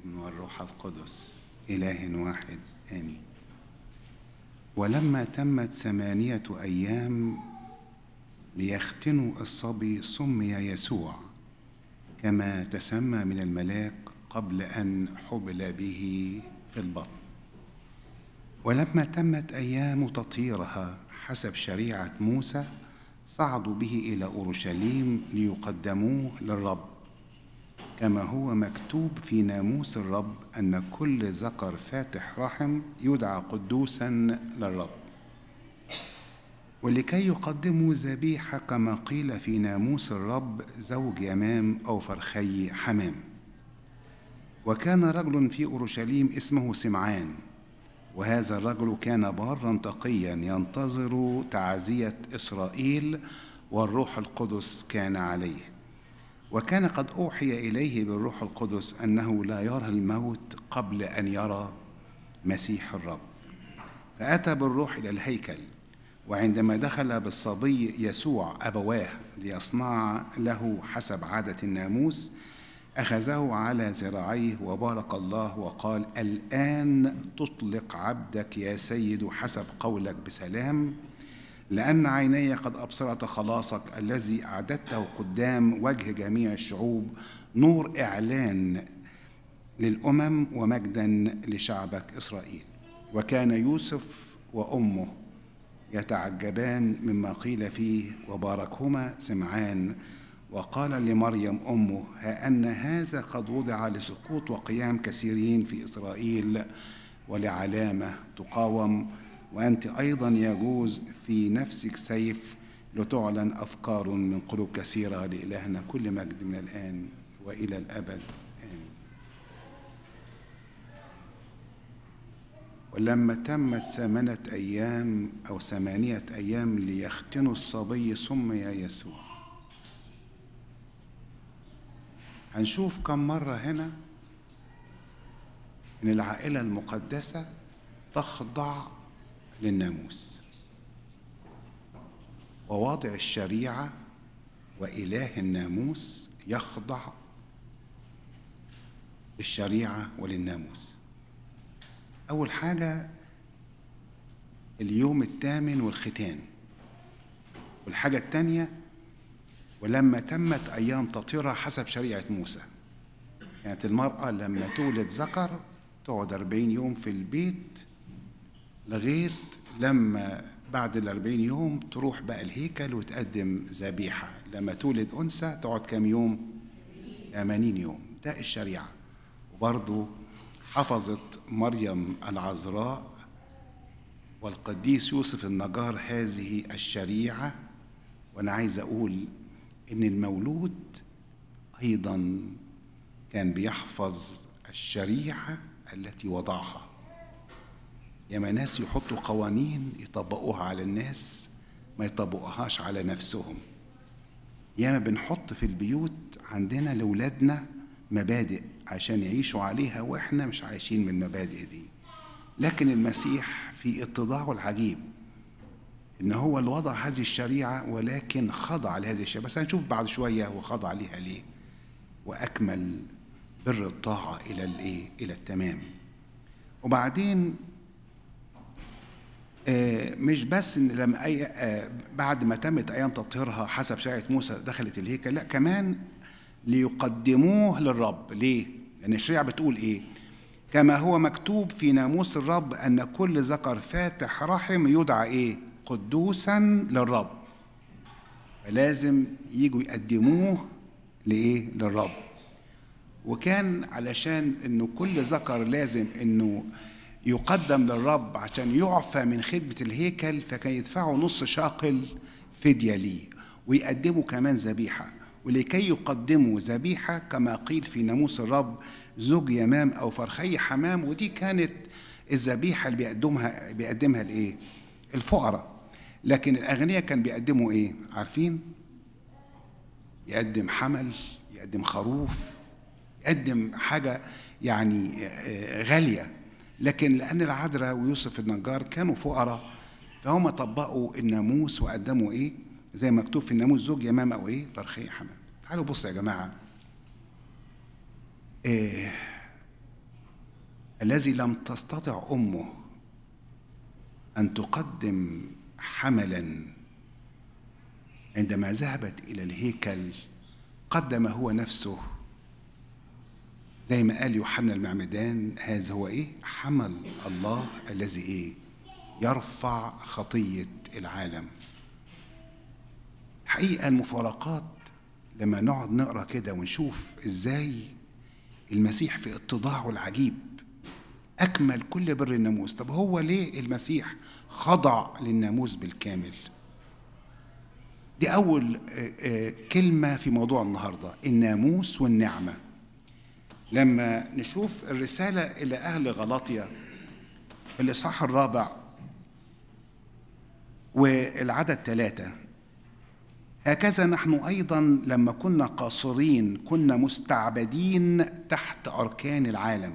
والابن والروح القدس إله واحد آمين. ولما تمت 8 أيام ليختنوا الصبي سمي يسوع كما تسمى من الملاك قبل أن حبل به في البطن. ولما تمت أيام تطهيرها حسب شريعة موسى صعدوا به إلى أورشليم ليقدموه للرب كما هو مكتوب في ناموس الرب أن كل ذكر فاتح رحم يدعى قدوسا للرب. ولكي يقدموا ذبيحة كما قيل في ناموس الرب زوج يمام أو فرخي حمام. وكان رجل في أورشليم اسمه سمعان، وهذا الرجل كان بارا تقيا ينتظر تعزية إسرائيل، والروح القدس كان عليه. وكان قد أوحي إليه بالروح القدس أنه لا يرى الموت قبل أن يرى مسيح الرب. فأتى بالروح إلى الهيكل، وعندما دخل بالصبي يسوع أبواه ليصنع له حسب عادة الناموس أخذه على ذراعيه وبارك الله وقال: الآن تطلق عبدك يا سيد حسب قولك بسلام، لأن عيني قد أبصرت خلاصك الذي أعددته قدام وجه جميع الشعوب، نور إعلان للأمم ومجدا لشعبك إسرائيل. وكان يوسف وأمه يتعجبان مما قيل فيه، وباركهما سمعان وقال لمريم أمه: ها أن هذا قد وضع لسقوط وقيام كثيرين في إسرائيل ولعلامة تقاوم، وأنت أيضا يجوز في نفسك سيف لتعلن أفكار من قلوب كثيرة. لإلهنا كل مجد من الآن وإلى الأبد آمين. ولما تمت 8 أيام أو 8 أيام ليختنوا الصبي سمي يسوع. هنشوف كم مرة هنا إن العائلة المقدسة تخضع للناموس وواضع الشريعة، وإله الناموس يخضع للشريعة وللناموس. أول حاجة اليوم الثامن والختان، والحاجة الثانية ولما تمت أيام تطهيرها حسب شريعة موسى. كانت المرأة لما تولد ذكر تقعد 40 يوم في البيت لغاية لما بعد 40 يوم تروح بقى الهيكل وتقدم ذبيحة. لما تولد أنثى تقعد كم يوم؟ 80 يوم. ده الشريعة. وبرضو حفظت مريم العذراء والقديس يوسف النجار هذه الشريعة. وأنا عايز أقول إن المولود أيضا كان بيحفظ الشريعة التي وضعها. ياما ناس يحطوا قوانين يطبقوها على الناس، ما يطبقوهاش على نفسهم. ياما بنحط في البيوت عندنا لأولادنا مبادئ عشان يعيشوا عليها، وإحنا مش عايشين من المبادئ دي. لكن المسيح في اتضاعه العجيب إن هو اللي وضع هذه الشريعة، ولكن خضع لهذه الشريعة. بس هنشوف بعد شوية هو خضع ليها ليه، وأكمل بر الطاعة إلى التمام. وبعدين مش بس إن لما بعد ما تمت أيام تطهيرها حسب شريعة موسى دخلت الهيكل، لا كمان ليقدموه للرب. ليه؟ لأن الشريعة بتقول إيه؟ كما هو مكتوب في ناموس الرب أن كل ذكر فاتح رحم يدعى إيه؟ قدوسا للرب. فلازم يجوا يقدموه لإيه؟ للرب. وكان علشان إنه كل ذكر لازم إنه يقدم للرب عشان يعفى من خدمة الهيكل، فكان يدفعوا نص شاقل فدية ليه، ويقدموا كمان ذبيحة. ولكي يقدموا ذبيحة كما قيل في ناموس الرب زوج يمام أو فرخي حمام. ودي كانت الذبيحة اللي بيقدمها الإيه؟ الفقراء. لكن الأغنياء كان بيقدموا إيه؟ عارفين؟ يقدم حمل، يقدم خروف، يقدم حاجة يعني غالية. لكن لأن العذراء ويوسف النجار كانوا فقراء، فهم طبقوا الناموس وقدموا إيه؟ زي ما مكتوب في الناموس زوج يمام أو إيه؟ فرخي حمام. تعالوا بصوا يا جماعة، الذي لم تستطع أمه أن تقدم حملا عندما ذهبت إلى الهيكل، قدم هو نفسه زي ما قال يوحنا المعمدان: هذا هو حمل الله الذي يرفع خطية العالم. حقيقة المفارقات لما نقعد نقرأ كده ونشوف إزاي المسيح في اتضاعه العجيب أكمل كل بر الناموس. طب هو ليه المسيح خضع للناموس بالكامل؟ دي أول كلمة في موضوع النهاردة، الناموس والنعمة. لما نشوف الرسالة إلى أهل غلاطيا في الإصحاح 4 والعدد 3: هكذا نحن أيضا لما كنا قاصرين كنا مستعبدين تحت أركان العالم،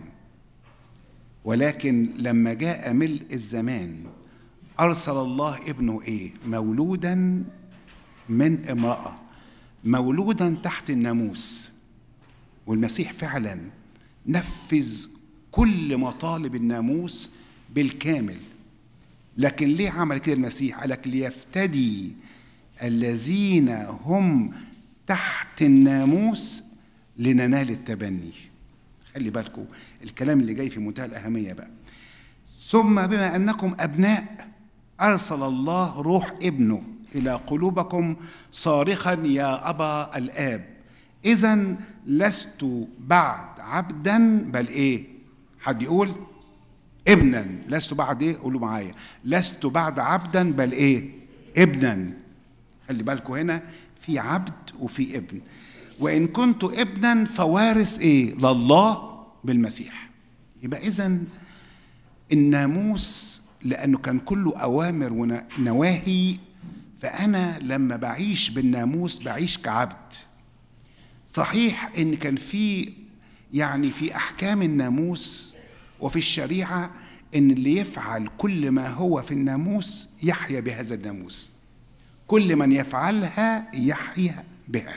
ولكن لما جاء ملء الزمان أرسل الله ابنه مولودا من امرأة، مولودا تحت الناموس. والمسيح فعلا نفذ كل مطالب الناموس بالكامل. لكن ليه عمل كده المسيح؟ قالك ليفتدي الذين هم تحت الناموس لننال التبني. خلي بالكم الكلام اللي جاي في منتهى الأهمية بقى. ثم بما أنكم أبناء أرسل الله روح ابنه إلى قلوبكم صارخا: يا أبا الآب. إذن لست بعد عبدا بل حد يقول ابنا. لست بعد قولوا معايا: لست بعد عبدا بل ابنا. خلي بالكم هنا في عبد وفي ابن. وإن كنت ابنا فوارث لله بالمسيح. يبقى إذن الناموس لأنه كان كله أوامر ونواهي، فأنا لما بعيش بالناموس بعيش كعبد. صحيح إن كان في في أحكام الناموس وفي الشريعة إن اللي يفعل كل ما هو في الناموس يحيا بهذا الناموس، كل من يفعلها يحيا بها.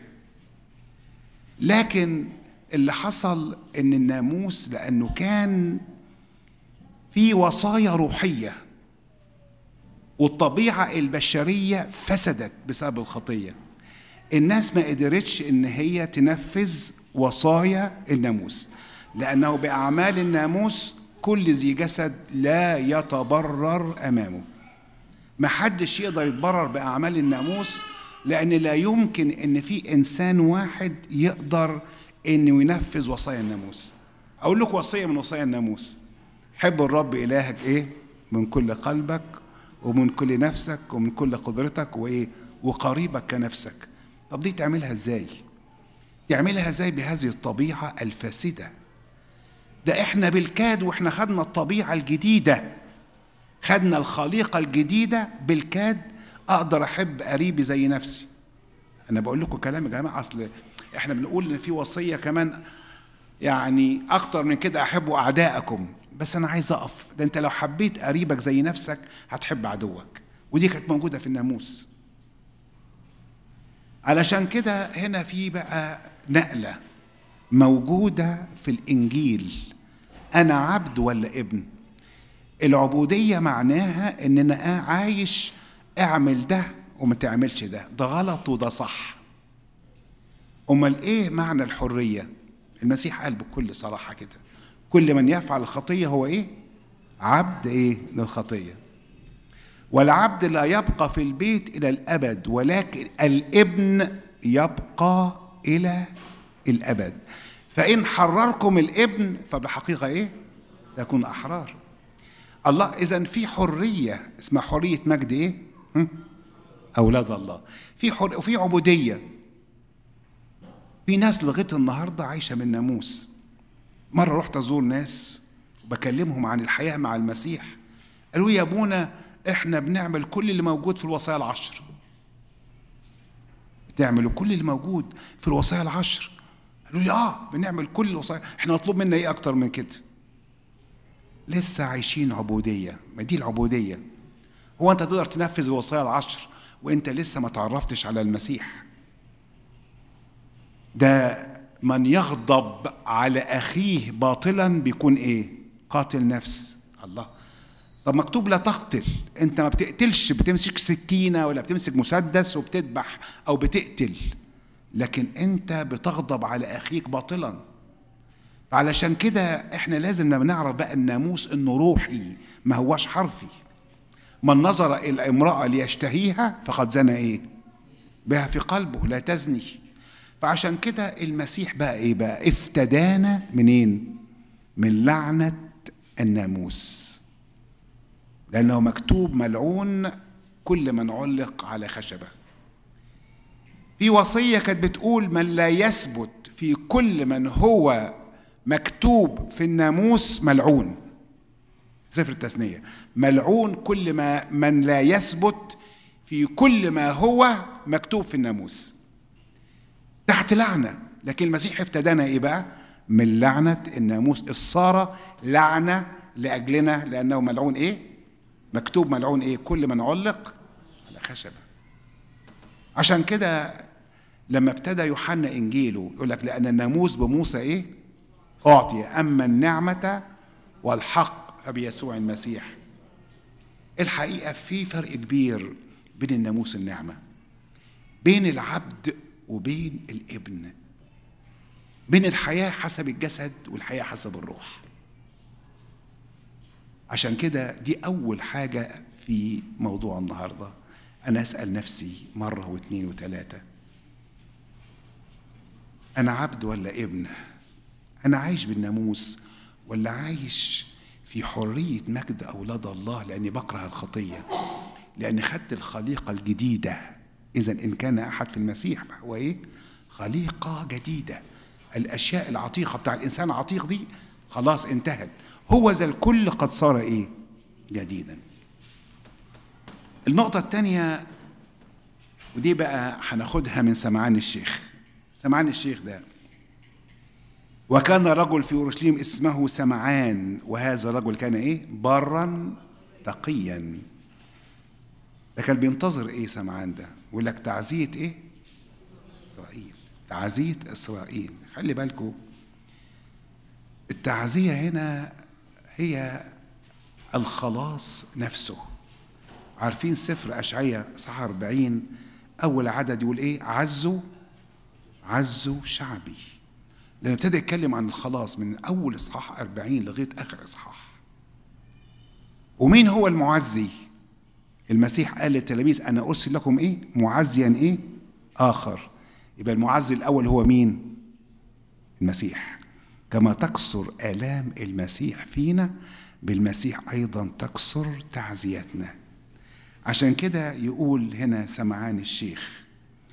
لكن اللي حصل إن الناموس لأنه كان في وصايا روحية، والطبيعة البشرية فسدت بسبب الخطية. الناس ما قدرتش إن هي تنفذ وصايا الناموس، لأنه بأعمال الناموس كل ذي جسد لا يتبرر أمامه. ما حدش يقدر يتبرر بأعمال الناموس، لأن لا يمكن إن في إنسان واحد يقدر إنه ينفذ وصايا الناموس. أقول لك وصية من وصايا الناموس: حب الرب إلهك من كل قلبك ومن كل نفسك ومن كل قدرتك وقريبك كنفسك. طب دي تعملها ازاي؟ تعملها ازاي بهذه الطبيعة الفاسدة؟ ده احنا بالكاد واحنا خدنا الطبيعة الجديدة، خدنا الخليقة الجديدة بالكاد. اقدر احب قريبي زي نفسي. انا بقول لكم كلام يا جماعة، اصل احنا بنقول ان في وصية كمان اكتر من كده: احبوا اعدائكم. بس انا عايز اقف، ده انت لو حبيت قريبك زي نفسك هتحب عدوك، ودي كانت موجودة في الناموس. علشان كده هنا في بقى نقلة موجودة في الإنجيل: أنا عبد ولا ابن؟ العبودية معناها إن أنا عايش اعمل ده وما تعملش ده، ده غلط وده صح. أمال معنى الحرية؟ المسيح قال بكل صراحة كده: كل من يفعل الخطية هو عبد للخطية. والعبد لا يبقى في البيت إلى الأبد، ولكن الابن يبقى إلى الأبد. فإن حرركم الابن فبحقيقة تكون أحرار. الله إذن في حرية اسمها حرية مجد أولاد الله. وفي عبودية. في ناس لغاية النهاردة عايشة من ناموس. مرة رحت أزور ناس وبكلمهم عن الحياة مع المسيح، قالوا يا أبونا إحنا بنعمل كل اللي موجود في الوصايا العشر. بتعملوا كل اللي موجود في الوصايا العشر؟ قالوا لي بنعمل كل الوصايا. إحنا مطلوب منا أكتر من كده؟ لسه عايشين عبودية. ما دي العبودية. هو أنت تقدر تنفذ الوصايا العشر وأنت لسه ما تعرفتش على المسيح؟ ده من يغضب على أخيه باطلا بيكون قاتل نفس. الله، طب مكتوب لا تقتل، انت ما بتقتلش، بتمسك سكينة ولا بتمسك مسدس وبتذبح او بتقتل، لكن انت بتغضب على اخيك باطلا. فعلشان كده احنا لازم نعرف بقى الناموس انه روحي ما هواش حرفي. من نظر الى امرأة ليشتهيها فقد زنى ايه بها في قلبه، لا تزني. فعشان كده المسيح بقى ايه بقى؟ افتدانا منين؟ من لعنة الناموس، لأنه مكتوب ملعون كل من علق على خشبة. في وصية كانت بتقول من لا يثبت في كل من هو مكتوب في الناموس ملعون. سفر التثنية، ملعون كل من لا يثبت في كل ما هو مكتوب في الناموس، تحت لعنة. لكن المسيح افتدانا ايه بقى؟ من لعنة الناموس، الصارة لعنة لأجلنا، لأنه ملعون ايه؟ مكتوب ملعون ايه؟ كل من علق على خشبة. عشان كده لما ابتدى يوحنا انجيله يقول لك لأن الناموس بموسى ايه؟ أعطي، أما النعمة والحق فبيسوع المسيح. الحقيقة في فرق كبير بين الناموس والنعمة، بين العبد وبين الابن، بين الحياة حسب الجسد والحياة حسب الروح. عشان كده دي أول حاجة في موضوع النهاردة. أنا أسأل نفسي مرة واثنين وثلاثة، أنا عبد ولا ابن؟ أنا عايش بالناموس ولا عايش في حرية مجد أولاد الله؟ لأني بكره الخطية، لأني خدت الخليقة الجديدة. إذا إن كان أحد في المسيح فهو إيه؟ خليقة جديدة. الأشياء العتيقة بتاع الإنسان العتيق دي خلاص انتهت، هو ذا الكل قد صار إيه؟ جديدا. النقطة الثانية، ودي بقى هناخدها من سمعان الشيخ. سمعان الشيخ ده، وكان رجل في أورشليم اسمه سمعان، وهذا الرجل كان إيه؟ برا تقيا. ده كان بينتظر إيه سمعان ده؟ يقول لك تعزية إيه؟ إسرائيل، تعزية إسرائيل. خلي بالكم التعزية هنا هي الخلاص نفسه. عارفين سفر أشعياء صح 40 أول عدد يقول إيه؟ عزوا شعبي. لأنه ابتدى يتكلم عن الخلاص من أول إصحاح 40 لغاية آخر إصحاح. ومين هو المعزي؟ المسيح قال للتلاميذ أنا أرسل لكم إيه؟ معزيا إيه؟ آخر. يبقى المعزي الأول هو مين؟ المسيح. كما تكثر آلام المسيح فينا بالمسيح أيضا تكثر تعزيتنا. عشان كده يقول هنا سمعان الشيخ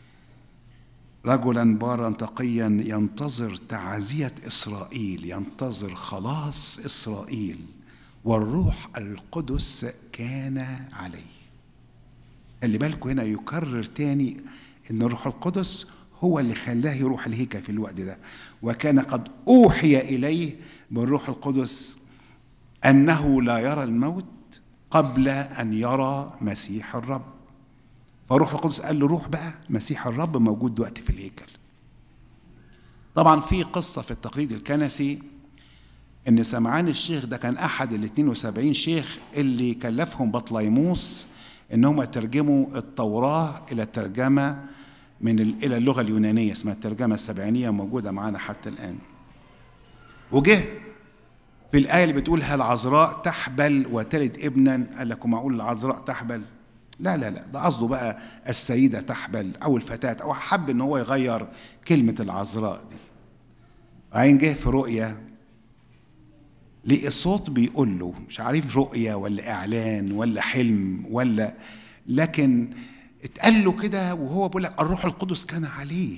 رجلا بارا تقيا ينتظر تعزية إسرائيل، ينتظر خلاص إسرائيل، والروح القدس كان عليه. خلي بالكم هنا يكرر تاني إن الروح القدس هو اللي خلاه يروح الهيكل في الوقت ده. وكان قد أوحي إليه بالروح القدس أنه لا يرى الموت قبل أن يرى مسيح الرب. فروح القدس قال له روح بقى، مسيح الرب موجود دلوقتي في الهيكل. طبعا في قصة في التقليد الكنسي ان سمعان الشيخ ده كان احد ال 72 شيخ اللي كلفهم بطليموس ان هم يترجموا التوراة الى الترجمة الى اللغة اليونانية، اسمها الترجمة السبعينية، موجودة معانا حتى الآن. وجه في الآية اللي بتقول هل العذراء تحبل وتلد ابنا، قال لكم معقول العذراء تحبل؟ لا لا لا، ده قصده بقى السيدة تحبل أو الفتاة، أو حب إن هو يغير كلمة العذراء دي. بعدين جه في رؤية لقي الصوت بيقول له، مش عارف رؤية ولا إعلان ولا حلم ولا، لكن اتقال له كده وهو بيقول لك الروح القدس كان عليه.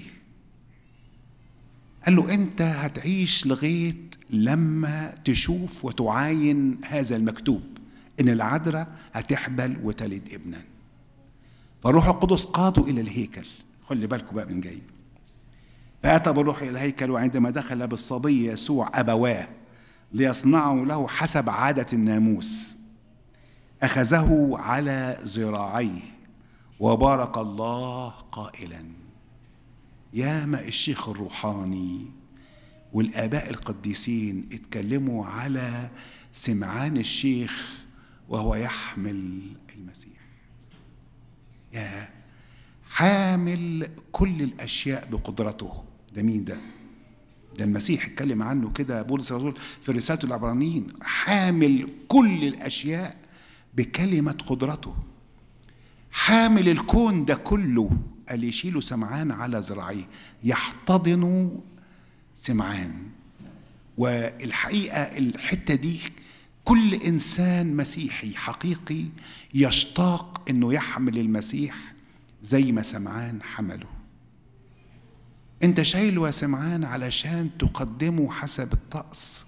قال له أنت هتعيش لغاية لما تشوف وتعاين هذا المكتوب إن العذراء هتحبل وتلد ابنا. فالروح القدس قاده إلى الهيكل. خلي بالكم بقى من جاي. فأتى بالروح إلى الهيكل، وعندما دخل بالصبي يسوع أبواه ليصنعوا له حسب عادة الناموس أخذه على ذراعيه وبارك الله قائلا. ياما الشيخ الروحاني والآباء القديسين اتكلموا على سمعان الشيخ وهو يحمل المسيح. يا حامل كل الأشياء بقدرته. ده مين ده؟ ده المسيح اتكلم عنه كده بولس الرسول في رسالته العبرانيين، حامل كل الأشياء بكلمة قدرته، حامل الكون ده كله. قال يشيلوا سمعان على ذراعيه، يحتضنوا سمعان. والحقيقة الحتة دي كل إنسان مسيحي حقيقي يشتاق إنه يحمل المسيح زي ما سمعان حمله. أنت شايله يا سمعان علشان تقدمه حسب الطقس.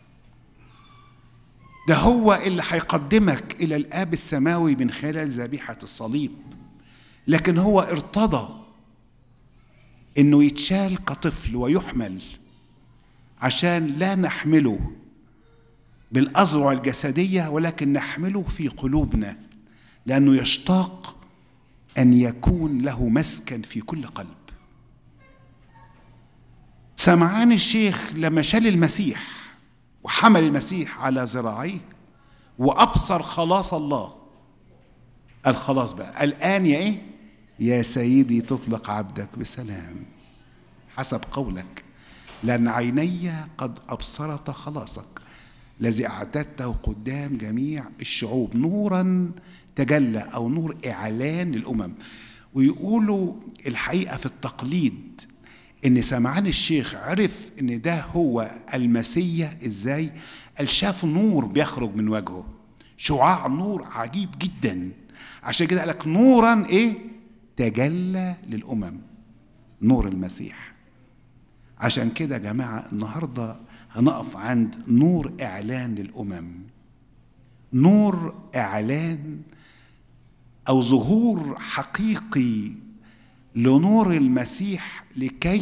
ده هو اللي هيقدمك إلى الآب السماوي من خلال ذبيحة الصليب، لكن هو ارتضى إنه يتشال كطفل ويحمل عشان لا نحمله بالأذرع الجسدية ولكن نحمله في قلوبنا، لأنه يشتاق أن يكون له مسكن في كل قلب. سمعان الشيخ لما شال المسيح وحمل المسيح على ذراعيه وأبصر خلاص الله، الخلاص بقى الآن يا إيه؟ يا سيدي تطلق عبدك بسلام حسب قولك، لأن عيني قد أبصرت خلاصك الذي أعددته قدام جميع الشعوب نورا تجلى، أو نور إعلان للأمم. ويقولوا الحقيقة في التقليد إن سمعان الشيخ عرف إن ده هو المسيح إزاي؟ قال شاف نور بيخرج من وجهه، شعاع نور عجيب جدا، عشان كده قالك نورا إيه؟ تجلى للأمم، نور المسيح. عشان كده يا جماعة النهاردة هنقف عند نور إعلان للأمم، نور إعلان أو ظهور حقيقي لنور المسيح لكي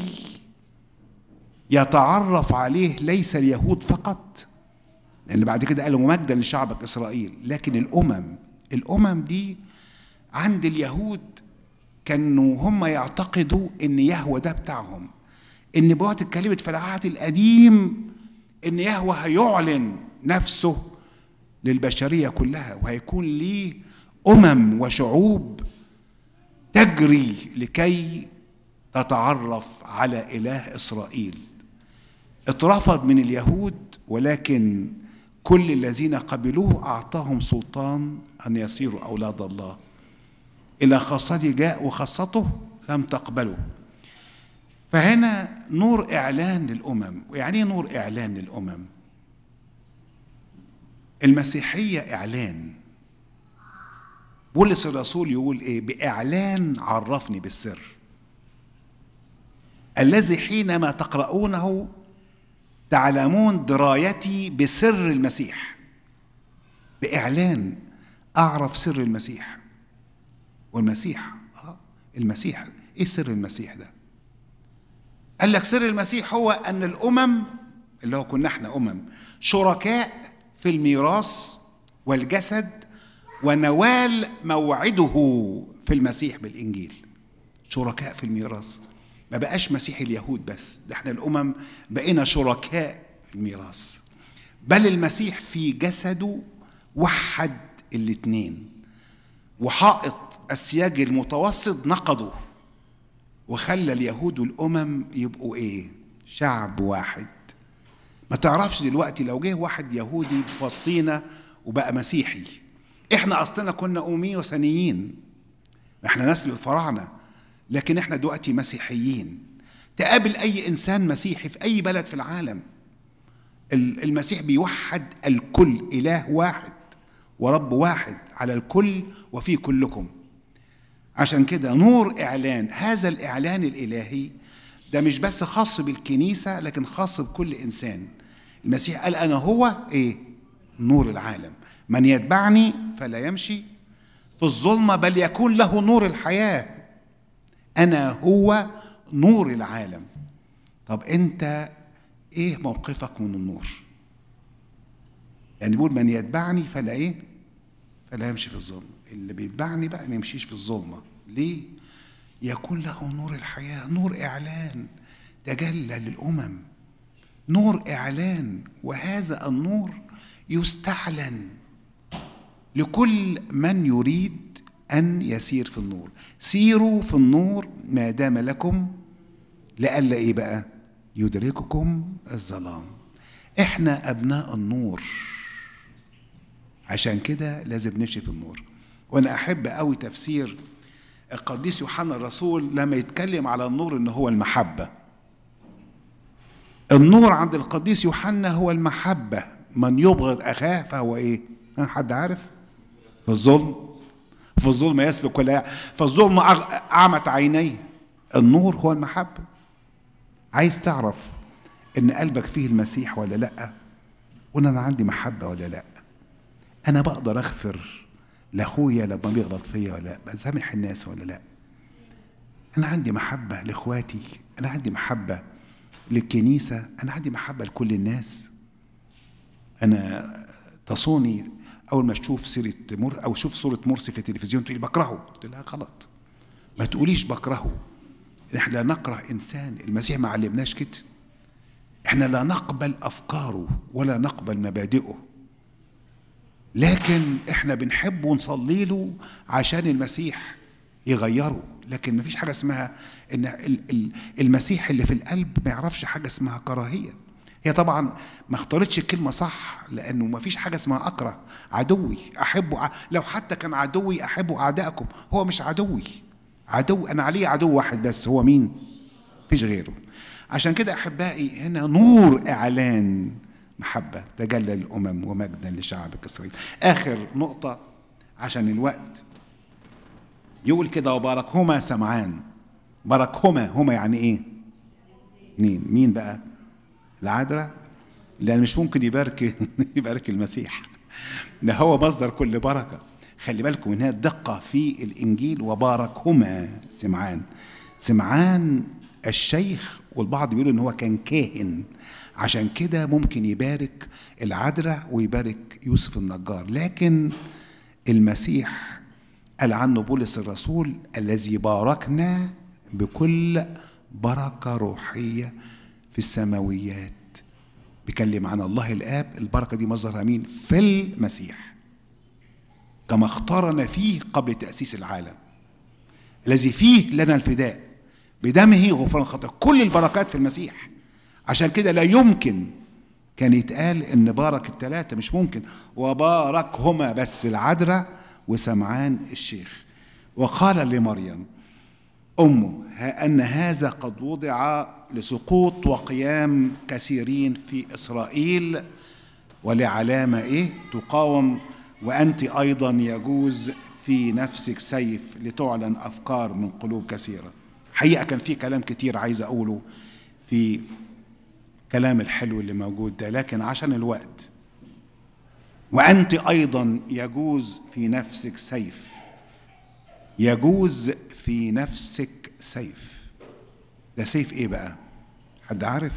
يتعرف عليه ليس اليهود فقط، لأن بعد كده قالوا ممجدا لشعبك إسرائيل، لكن الأمم دي عند اليهود كانوا هم يعتقدوا إن يهوه ده بتاعهم، إن نبوات اتكلمت في العهد القديم إن يهوه هيعلن نفسه للبشرية كلها، وهيكون ليه وشعوب تجري لكي تتعرف على إله إسرائيل. اترفض من اليهود، ولكن كل الذين قبلوه أعطاهم سلطان أن يصيروا أولاد الله. إلى خاصته جاء وخاصته لم تقبله. فهنا نور إعلان للأمم. ويعني ايه نور إعلان للأمم؟ المسيحية إعلان. بولس الرسول يقول إيه؟ بإعلان عرفني بالسر الذي حينما تقرؤونه تعلمون درايتي بسر المسيح. بإعلان أعرف سر المسيح. والمسيح المسيح إيه سر المسيح ده؟ قال لك سر المسيح هو أن الأمم اللي هو كنا احنا شركاء في الميراث والجسد ونوال موعده في المسيح بالإنجيل. شركاء في الميراث، ما بقاش مسيح اليهود بس، ده احنا الأمم بقينا شركاء في الميراث. بل المسيح في جسده وحد الاتنين، وحائط السياج المتوسط نقضه وخلى اليهود والأمم يبقوا ايه؟ شعب واحد. ما تعرفش دلوقتي لو جه واحد يهودي في وسطينا وبقى مسيحي، احنا اصلنا كنا أمميين وثنيين، احنا نسل الفراعنة، لكن احنا دلوقتي مسيحيين. تقابل اي انسان مسيحي في اي بلد في العالم، المسيح بيوحد الكل، اله واحد ورب واحد على الكل وفي كلكم. عشان كده نور إعلان، هذا الإعلان الإلهي ده مش بس خاص بالكنيسة لكن خاص بكل إنسان. المسيح قال أنا هو إيه؟ نور العالم، من يتبعني فلا يمشي في الظلمة بل يكون له نور الحياة. أنا هو نور العالم. طب أنت إيه موقفك من النور؟ يعني بيقول من يتبعني فلا إيه؟ فلا يمشي في الظلمة. اللي بيتبعني بقى ما يمشيش في الظلمة. ليه؟ يكون له نور الحياة، نور إعلان تجلى للأمم. نور إعلان، وهذا النور يستعلن لكل من يريد أن يسير في النور. سيروا في النور ما دام لكم لئلا إيه بقى؟ يدرككم الظلام. إحنا أبناء النور، عشان كده لازم نمشي في النور. وأنا أحب أوي تفسير القديس يوحنا الرسول لما يتكلم على النور إن هو المحبة. النور عند القديس يوحنا هو المحبة. من يبغض أخاه فهو إيه؟ حد عارف؟ في الظلم، في الظلم يسلك ولا فالظلم أعمت عينيه. النور هو المحبة. عايز تعرف إن قلبك فيه المسيح ولا لأ؟ وإن أنا عندي محبة ولا لأ؟ أنا بقدر أغفر لأخويا لما بيغلط فيا ولا لأ؟ بسامح الناس ولا لأ؟ أنا عندي محبة لإخواتي، أنا عندي محبة للكنيسة، أنا عندي محبة لكل الناس. أنا تصوني أول ما أشوف سيرة أو أشوف صورة مرسي في التلفزيون تقولي بكرهه، قلت لها غلط، ما تقوليش بكرهه. إحنا لا نكره إنسان، المسيح ما علمناش كده. إحنا لا نقبل أفكاره ولا نقبل مبادئه، لكن إحنا بنحبه ونصلي له عشان المسيح يغيره. لكن مفيش حاجة اسمها إن المسيح اللي في القلب ما يعرفش حاجة اسمها كراهية. هي طبعا ما اختارتش الكلمة صح، لأنه مفيش حاجة اسمها أكره. عدوي أحبه، لو حتى كان عدوي أحبه أعدائكم. هو مش عدوي، عدو أنا عليه عدو واحد بس، هو مين؟ مفيش غيره. عشان كده أحبائي هنا نور إعلان محبة تجلى للأمم ومجدا لشعبك إسرائيل. آخر نقطة عشان الوقت، يقول كده وباركهما سمعان. باركهما، هما يعني ايه؟ مين بقى؟ العذراء، لأن مش ممكن يبارك المسيح، ده هو مصدر كل بركة. خلي بالكم من هنا الدقة في الإنجيل. وباركهما سمعان. سمعان الشيخ، والبعض بيقولوا إن هو كان كاهن، عشان كده ممكن يبارك العذراء ويبارك يوسف النجار. لكن المسيح قال عنه بولس الرسول الذي باركنا بكل بركة روحية في السماويات. بيكلم عن الله الآب. البركة دي مصدرها مين؟ في المسيح، كما اختارنا فيه قبل تأسيس العالم، الذي فيه لنا الفداء بدمه غفران الخطايا. كل البركات في المسيح. عشان كده لا يمكن كان يتقال ان بارك الثلاثة، مش ممكن. وباركهما بس العذراء وسمعان الشيخ. وقال لمريم أمه أن هذا قد وضع لسقوط وقيام كثيرين في إسرائيل ولعلامة إيه؟ تقاوم، وأنت أيضا يجوز في نفسك سيف لتعلن أفكار من قلوب كثيرة. حقيقة كان في كلام كتير عايز أقوله في كلام الحلو اللي موجود ده، لكن عشان الوقت. وأنت أيضا يجوز في نفسك سيف. يجوز في نفسك سيف. ده سيف إيه بقى؟ حد عارف؟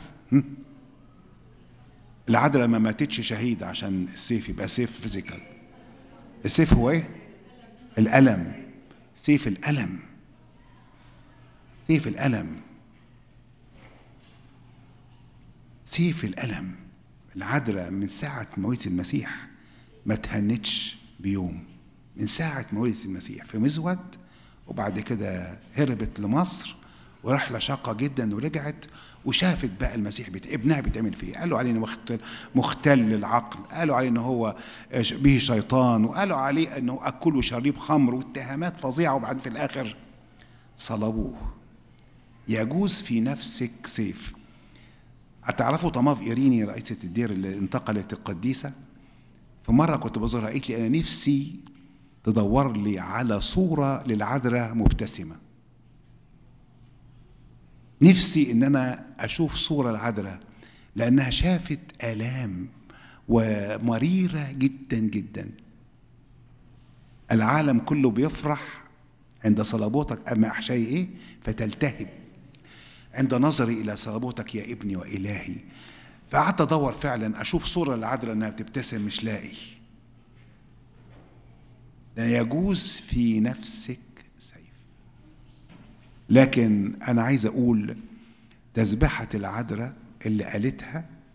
العذراء ما ماتتش شهيد عشان السيف يبقى سيف فيزيكال. السيف هو إيه؟ الألم. سيف الألم. سيف الألم. سيف الألم. العذراء من ساعة موت المسيح ما تهنتش بيوم. من ساعة موت المسيح في مزود، وبعد كده هربت لمصر ورحلة شاقة جدا، ورجعت وشافت بقى المسيح ابنها بيتعمل فيه. قالوا عليه انه مختل العقل، قالوا عليه انه هو به شيطان، وقالوا عليه انه اكل وشريب خمر، واتهامات فظيعة. وبعدين في الاخر صلبوه. يجوز في نفسك سيف. هتعرفوا طماف إيريني رئيسة الدير اللي انتقلت القديسة؟ في مرة كنت بزورها قالت لي أنا نفسي تدور لي على صورة للعذراء مبتسمة. نفسي إن أنا أشوف صورة العذراء، لأنها شافت آلام ومريرة جدا جدا. العالم كله بيفرح عند صلبوتك، أما أحشائي إيه؟ فتلتهب عند نظري إلى صلبوتك يا ابني وإلهي. فقعدت أدور فعلا أشوف صورة العذراء أنها بتبتسم، مش لاقي. لا يجوز في نفسك سيف. لكن أنا عايز أقول تسبحة العذراء اللي قالتها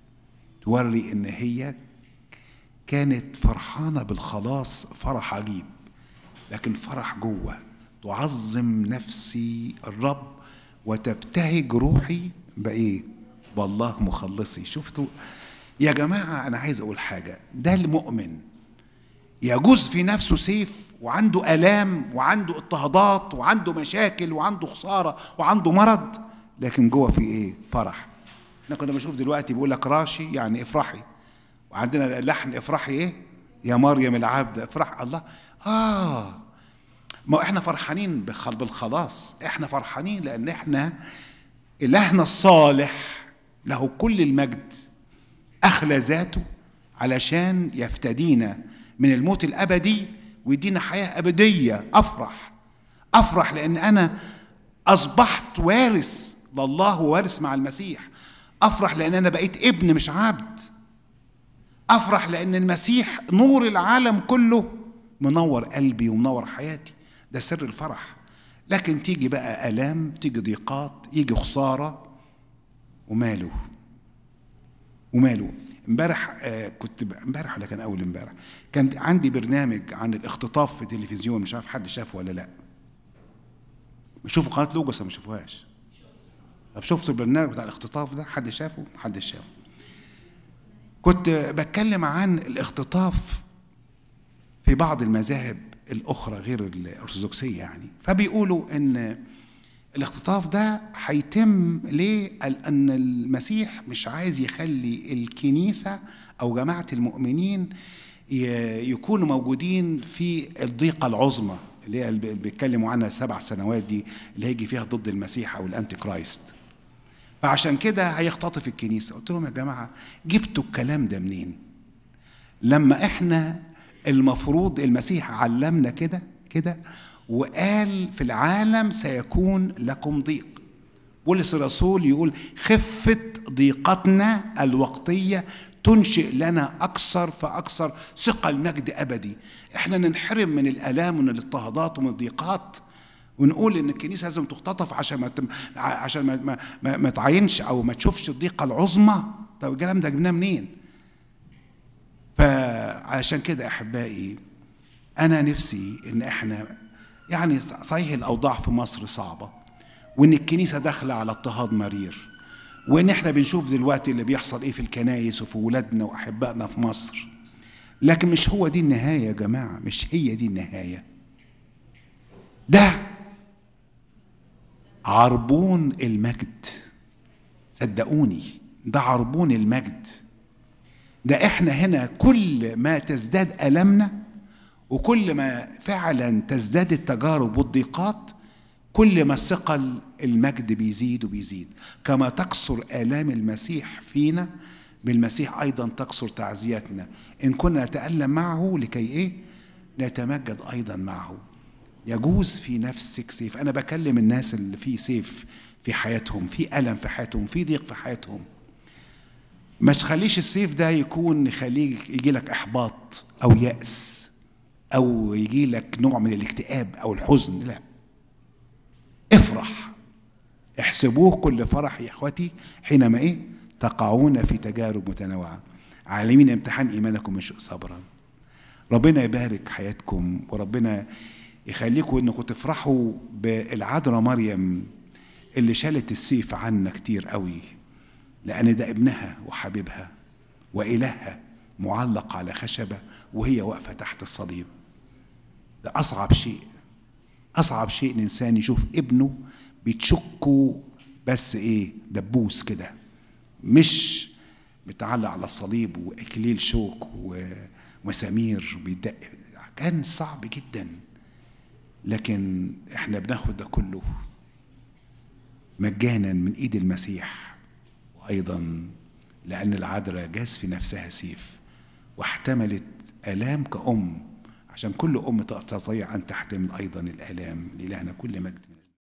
توري إن هي كانت فرحانة بالخلاص فرح عجيب، لكن فرح جوه. تعظم نفسي الرب وتبتهج روحي بإيه؟ بالله مخلصي. شفتوا يا جماعة؟ أنا عايز أقول حاجة، ده المؤمن يجوز في نفسه سيف وعنده آلام وعنده اضطهادات وعنده مشاكل وعنده خسارة وعنده مرض، لكن جوه في إيه؟ فرح. احنا كنا بنشوف دلوقتي بيقول لك راشي يعني افرحي، وعندنا لحن افرحي ايه يا مريم العبد افرح. الله، ما احنا فرحانين بالخلاص، احنا فرحانين لان احنا إلهنا الصالح له كل المجد أخلى ذاته علشان يفتدينا من الموت الأبدي ويدينا حياة أبدية. أفرح لأن أنا أصبحت وارث لله ووارث مع المسيح. أفرح لأن أنا بقيت ابن مش عبد. أفرح لأن المسيح نور العالم كله منور قلبي ومنور حياتي. ده سر الفرح. لكن تيجي بقى آلام، تيجي ضيقات، يجي خسارة، وماله امبارح امبارح ولا كان أول امبارح كان عندي برنامج عن الاختطاف في التلفزيون، مش عارف حد شافه ولا لا. بشوفوا قناة لوجوس ما شافوهاش؟ طب شفتوا البرنامج بتاع الاختطاف ده؟ حد شافه؟ محدش شافه. كنت بتكلم عن الاختطاف في بعض المذاهب الأخرى غير الأرثوذكسية يعني، فبيقولوا إن الاختطاف ده هيتم ليه؟ لأن المسيح مش عايز يخلي الكنيسة أو جماعة المؤمنين يكونوا موجودين في الضيقة العظمى اللي هي بيتكلموا عنها 7 سنوات دي، اللي هيجي فيها ضد المسيح أو الأنتي كرايست. فعشان كده هيختطف الكنيسة. قلت لهم يا جماعة جبتوا الكلام ده منين؟ لما احنا المفروض المسيح علمنا كده وقال في العالم سيكون لكم ضيق. بولس الرسول يقول خفة ضيقتنا الوقتية تنشئ لنا أكثر فأكثر ثقل مجد أبدي. احنا ننحرم من الآلام ومن الاضطهادات ومن الضيقات ونقول ان الكنيسة لازم تختطف عشان ما تعينش او ما تشوفش الضيقة العظمى. طب الكلام ده جبناه منين؟ فعشان كده احبائي انا نفسي ان احنا يعني صحيح الاوضاع في مصر صعبة، وان الكنيسة داخلة على اضطهاد مرير، وان احنا بنشوف دلوقتي اللي بيحصل ايه في الكنايس وفي ولادنا واحبائنا في مصر، لكن مش هو دي النهاية يا جماعة، مش هي دي النهاية. ده عربون المجد، صدقوني ده عربون المجد. ده احنا هنا كل ما تزداد ألمنا وكل ما فعلا تزداد التجارب والضيقات كل ما ثقل المجد بيزيد وبيزيد. كما تكثر آلام المسيح فينا بالمسيح أيضا تكثر تعزيتنا إن كنا نتألم معه لكي إيه؟ نتمجد أيضا معه. يجوز في نفسك سيف. أنا بكلم الناس اللي في سيف في حياتهم، في ألم في حياتهم، في ضيق في حياتهم. ما تخليش السيف ده يكون يخليك يجي لك إحباط أو يأس أو يجي لك نوع من الاكتئاب أو الحزن. لا، افرح. احسبوه كل فرح يا إخوتي حينما إيه؟ تقعون في تجارب متنوعة عالمين امتحان إيمانكم يشق صبرا. ربنا يبارك حياتكم وربنا يخليكم انكم تفرحوا بالعذراء مريم اللي شالت السيف عنا كتير قوي، لان ده ابنها وحبيبها وإلهها معلق على خشبة وهي واقفة تحت الصليب. ده أصعب شيء الإنسان يشوف ابنه بيتشكوا بس إيه؟ دبوس كده، مش متعلق على الصليب وإكليل شوك ومسامير بيدق. كان صعب جدا، لكن احنا بناخد ده كله مجانا من ايد المسيح. وايضا لان العذراء جاز في نفسها سيف واحتملت آلام كأم، عشان كل أم تستطيع أن تحتمل أيضا الآلام. لإلهنا كل مجد.